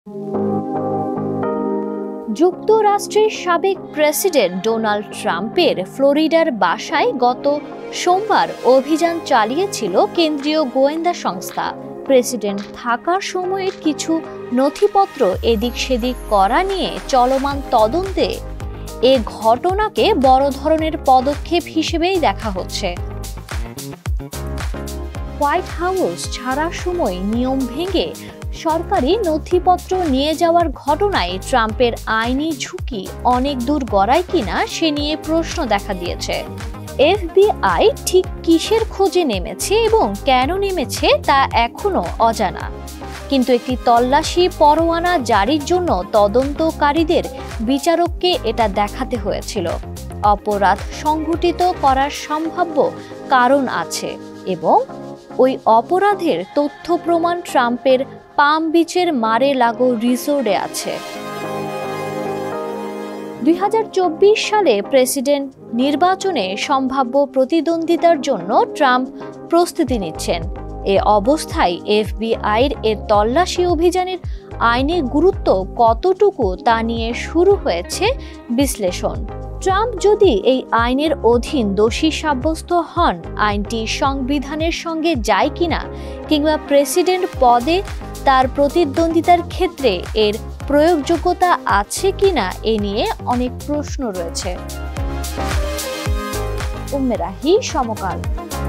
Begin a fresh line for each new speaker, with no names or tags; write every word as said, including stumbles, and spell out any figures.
যুক্তরাষ্ট্রের সাবেক president Donald ট্রাম্পের ফ্লোরিডার বাসায় গত সোমবার অভিযান চালিয়েছিল কেন্দ্রীয় গোয়েন্দা সংস্থা। প্রেসিডেন্ট থাকার সময়ের কিছু নথিপত্র এদিক সেদিক করা নিয়ে চলমান তদন্তে এ ঘটনাকে বড় ধরনের পদক্ষেপ হিসেবেই দেখা হচ্ছে। হোয়াইট হাউস ছাড়ার সময় নিয়ম ভেঙে সরকারি নথিপত্র নিয়ে যাওয়ার ঘটনায় ট্রাম্পের আইনি ঝুঁকি অনেক দূর গড়ায় কিনা সে নিয়ে প্রশ্ন দেখা দিয়েছে। এফবিআই ঠিক কিসের খোঁজে নেমেছে এবং কেন নেমেছে তা এখনো অজানা, কিন্তু একটি তল্লাশি পরোয়ানা জারির জন্য তদন্তকারীদের বিচারককে এটা দেখাতে হয়েছিল। অপরাধ সংঘটিত করার সম্ভাব্য কারণ আছে এবং ওই অপরাধের তথ্য প্রমাণ ট্রাম্পের পাম বিচের মারে লাগো রিসোর্টে আছে। দুই হাজার চব্বিশ সালে প্রেসিডেন্ট নির্বাচনে সম্ভাব্য প্রতিদ্বন্দ্বিতার জন্য ট্রাম্প প্রস্তুতি নিচ্ছেন। এ অবস্থায় এফবিআইয়ের এ তল্লাশি অভিযানের আইনি গুরুত্ব কতটুকু তা নিয়ে শুরু হয়েছে বিশ্লেষণ। ট্রাম্প যদি এই আইনের অধীন দোষী সাব্যস্ত হন, আইনটি সংবিধানের সঙ্গে যায় কিনা কিংবা প্রেসিডেন্ট পদে তার প্রতিদ্বন্দ্বিতার ক্ষেত্রে এর প্রয়োগযোগ্যতা আছে কিনা এ নিয়ে অনেক প্রশ্ন রয়েছে। উম্মে রাহি, সমকাল।